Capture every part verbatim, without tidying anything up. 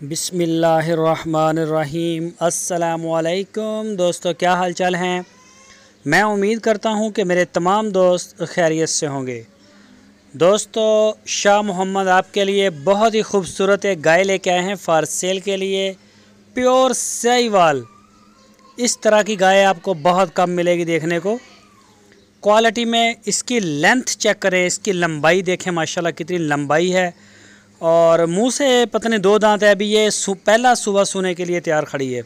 बिस्मिल्लाहिर्रहमानिर्रहीम। अस्सलामुअलैकुम दोस्तों, क्या हाल चाल हैं। मैं उम्मीद करता हूं कि मेरे तमाम दोस्त खैरियत से होंगे। दोस्तों, शाह मोहम्मद आपके लिए बहुत ही खूबसूरत एक गाय लेके आए हैं फॉर सेल के लिए। प्योर साहिवाल। इस तरह की गाय आपको बहुत कम मिलेगी देखने को। क्वालिटी में इसकी लेंथ चेक करें, इसकी लंबाई देखें, माशाल्लाह कितनी लंबाई है। और मुंह से पता नहीं दो दांत है। अभी ये पहला सुबह सोने के लिए तैयार खड़ी है।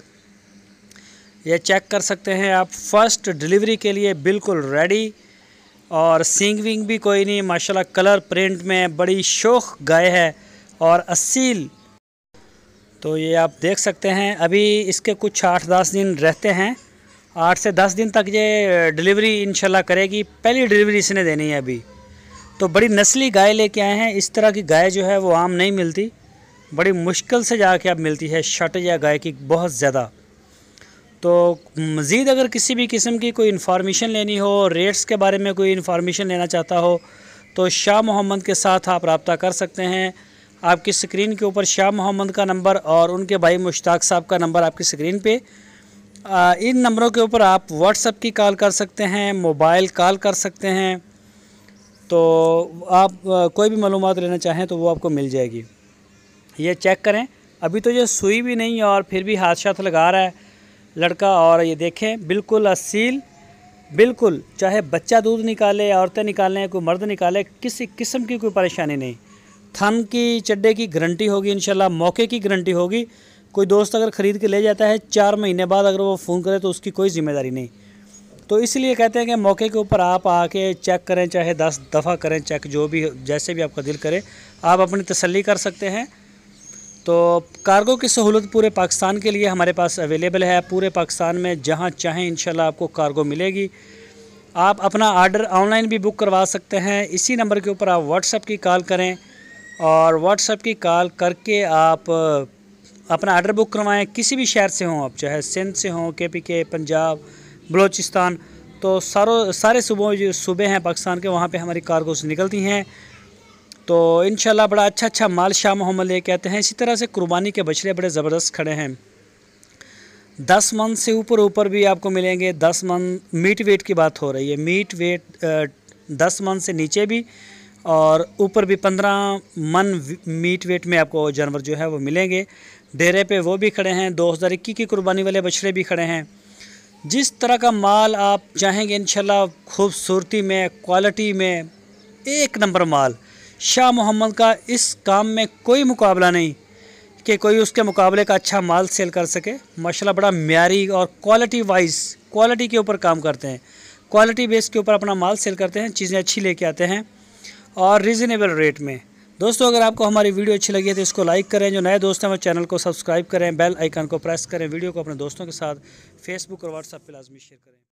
ये चेक कर सकते हैं आप। फर्स्ट डिलीवरी के लिए बिल्कुल रेडी। और सींग विंग भी कोई नहीं, माशाल्लाह कलर प्रिंट में बड़ी शौक गाय है और असील। तो ये आप देख सकते हैं। अभी इसके कुछ आठ दस दिन रहते हैं। आठ से दस दिन तक ये डिलीवरी इंशाल्लाह करेगी। पहली डिलीवरी इसने देनी है अभी। तो बड़ी नस्ली गाय लेके आए हैं। इस तरह की गाय जो है वो आम नहीं मिलती, बड़ी मुश्किल से जाके अब मिलती है। शट या गाय की बहुत ज़्यादा। तो मज़ीद अगर किसी भी किस्म की कोई इन्फॉर्मेशन लेनी हो, रेट्स के बारे में कोई इन्फॉर्मेशन लेना चाहता हो, तो शाह मोहम्मद के साथ आप रब्ता कर सकते हैं। आपकी स्क्रीन के ऊपर शाह मोहम्मद का नंबर और उनके भाई मुश्ताक साहब का नंबर आपकी स्क्रीन पे। आ, इन नंबरों के ऊपर आप व्हाट्सएप की कॉल कर सकते हैं, मोबाइल कॉल कर सकते हैं। तो आप आ, कोई भी मालूमात लेना चाहें तो वो आपको मिल जाएगी। ये चेक करें। अभी तो ये सुई भी नहीं और फिर भी हाथ शाथ लगा रहा है लड़का। और ये देखें, बिल्कुल असील, बिल्कुल चाहे बच्चा दूध निकाले, औरतें निकालें, कोई मर्द निकाले, किसी किस्म की कोई परेशानी नहीं। थन की चड्डे की गारंटी होगी इंशाल्लाह, मौके की गारंटी होगी। कोई दोस्त अगर ख़रीद के ले जाता है, चार महीने बाद अगर वो फ़ोन करे तो उसकी कोई ज़िम्मेदारी नहीं। तो इसलिए कहते हैं कि मौके के ऊपर आप आके चेक करें, चाहे दस दफ़ा करें चेक, जो भी जैसे भी आपका दिल करे आप अपनी तसल्ली कर सकते हैं। तो कार्गो की सहूलत पूरे पाकिस्तान के लिए हमारे पास अवेलेबल है। पूरे पाकिस्तान में जहां चाहें इंशाल्लाह आपको कार्गो मिलेगी। आप अपना आर्डर ऑनलाइन भी बुक करवा सकते हैं। इसी नंबर के ऊपर आप व्हाट्सएप की कॉल करें और व्हाट्सएप की कॉल करके आप अपना आर्डर बुक करवाएं। किसी भी शहर से हों आप, चाहे सिंध से हों, के पी के, पंजाब, बलूचिस्तान, तो सारों सारे सूबों जो सूबे हैं पाकिस्तान के, वहाँ पे हमारी कार्गोस निकलती हैं। तो इंशाल्लाह बड़ा अच्छा अच्छा माल शाह मोहम्मद लेके आते हैं। इसी तरह से कुर्बानी के बछड़े बड़े ज़बरदस्त खड़े हैं। दस मन से ऊपर ऊपर भी आपको मिलेंगे। दस मन मीट वेट की बात हो रही है। मीट वेट दस मन से नीचे भी और ऊपर भी पंद्रह मन मीट वेट में आपको जानवर जो है वो मिलेंगे। डेरे पे वो भी खड़े हैं। दो हज़ार इक्कीस की कुर्बानी वाले बछड़े भी खड़े हैं। जिस तरह का माल आप चाहेंगे इंशाल्लाह, खूबसूरती में, क्वालिटी में एक नंबर माल। शाह मोहम्मद का इस काम में कोई मुकाबला नहीं कि कोई उसके मुकाबले का अच्छा माल सेल कर सके। माशाल्लाह बड़ा म्यारी और क्वालिटी वाइज, क्वालिटी के ऊपर काम करते हैं। क्वालिटी बेस के ऊपर अपना माल सेल करते हैं। चीज़ें अच्छी लेके आते हैं और रीज़नेबल रेट में। दोस्तों, अगर आपको हमारी वीडियो अच्छी लगी है तो इसको लाइक करें। जो नए दोस्त हैं वो चैनल को सब्सक्राइब करें, बेल आइकन को प्रेस करें। वीडियो को अपने दोस्तों के साथ फेसबुक और व्हाट्सएप पे लाजमी शेयर करें।